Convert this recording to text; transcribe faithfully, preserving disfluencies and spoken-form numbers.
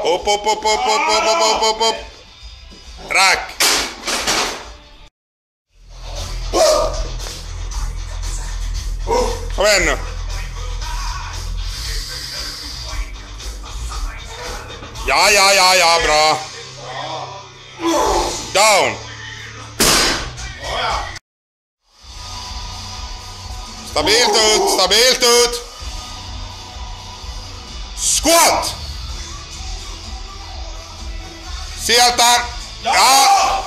Upp, upp, upp, upp, upp, upp, upp, upp, upp, upp. Rack. Kom igen nu. Ja, ja, ja, ja, bra. Down. Stabilt ut, stabilt ut. Squat. Sieltä. Ja.